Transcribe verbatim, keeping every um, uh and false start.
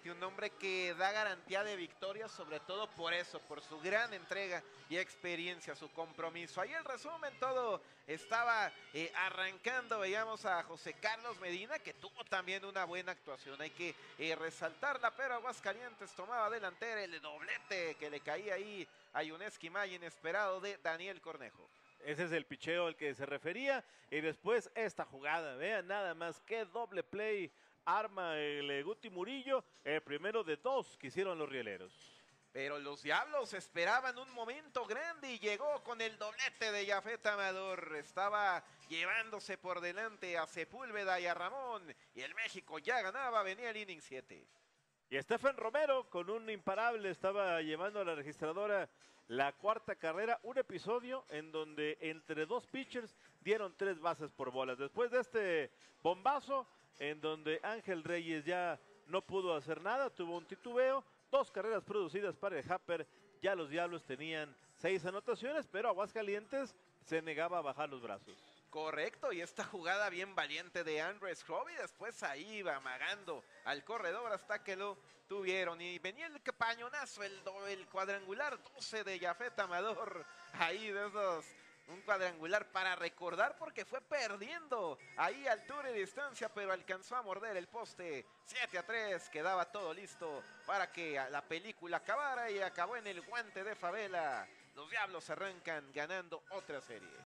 Exactamente, un hombre que da garantía de victoria, sobre todo por eso, por su gran entrega y experiencia, su compromiso. Ahí el resumen, todo estaba eh, arrancando, veíamos a José Carlos Medina, que tuvo también una buena actuación, hay que eh, resaltarla, pero Aguascalientes tomaba delantera, el doblete que le caía ahí a Yuneski Maya, inesperado de Daniel Cornejo. Ese es el picheo al que se refería. Y después esta jugada, vean nada más qué doble play arma el eh, Guti Murillo, el primero de dos que hicieron los rieleros. Pero los Diablos esperaban un momento grande y llegó con el doblete de Yafet Amador. Estaba llevándose por delante a Sepúlveda y a Ramón. Y el México ya ganaba, venía el inning siete. Y Stephen Romero con un imparable estaba llevando a la registradora la cuarta carrera, un episodio en donde entre dos pitchers dieron tres bases por bolas. Después de este bombazo en donde Ángel Reyes ya no pudo hacer nada, tuvo un titubeo, dos carreras producidas para el Happer, ya los Diablos tenían seis anotaciones, pero Aguascalientes se negaba a bajar los brazos. Correcto, y esta jugada bien valiente de Andres Scroby, después ahí iba amagando al corredor hasta que lo tuvieron. Y venía el capañonazo, el, el cuadrangular doce de Yafet Amador, ahí de esos, un cuadrangular para recordar porque fue perdiendo ahí altura y distancia, pero alcanzó a morder el poste. siete a tres, quedaba todo listo para que la película acabara y acabó en el guante de Favela. Los Diablos arrancan ganando otra serie.